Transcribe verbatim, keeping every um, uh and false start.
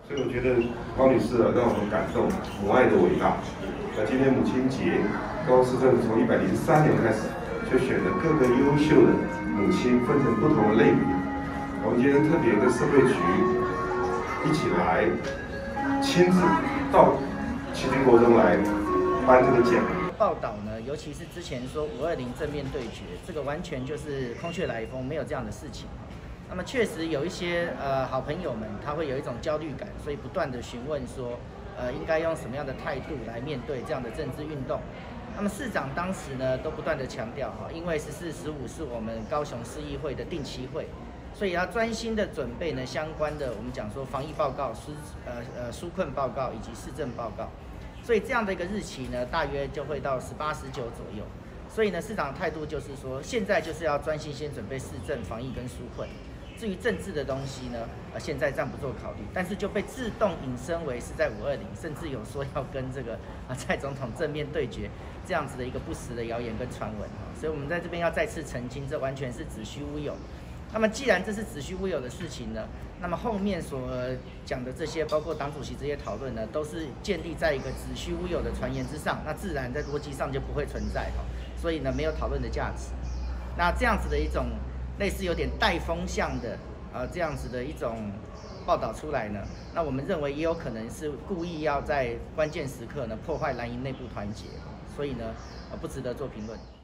所以我觉得高女士啊，让我们感动母爱的伟大。那今天母亲节，高雄市政府从一百零三年开始，就选了各个优秀的母亲，分成不同的类别。我们今天特别跟社会局一起来，亲自到旗津国中来颁这个奖。 报道呢，尤其是之前说五二零正面对决，这个完全就是空穴来风，没有这样的事情。那么确实有一些呃好朋友们，他会有一种焦虑感，所以不断的询问说，呃应该用什么样的态度来面对这样的政治运动。那么市长当时呢都不断的强调哈，因为十四十五是我们高雄市议会的定期会，所以要专心的准备呢相关的我们讲说防疫报告、纾呃呃纾困报告以及市政报告。所以这样的一个日期呢，大约就会到十八、十九左右。所以呢，市长的态度就是说，现在就是要专心先准备市政、防疫跟纾困。至于政治的东西呢，呃，现在暂不做考虑，但是就被自动引申为是在五二零，甚至有说要跟这个啊蔡总统正面对决这样子的一个不实的谣言跟传闻啊。所以我们在这边要再次澄清，这完全是子虚乌有。那么既然这是子虚乌有的事情呢，那么后面所讲的这些，包括党主席这些讨论呢，都是建立在一个子虚乌有的传言之上，那自然在逻辑上就不会存在哈，所以呢没有讨论的价值。那这样子的一种类似有点带风向的呃这样子的一种报道出来呢，那我们认为也有可能是故意要在关键时刻呢破坏蓝营内部团结，所以呢呃不值得做评论。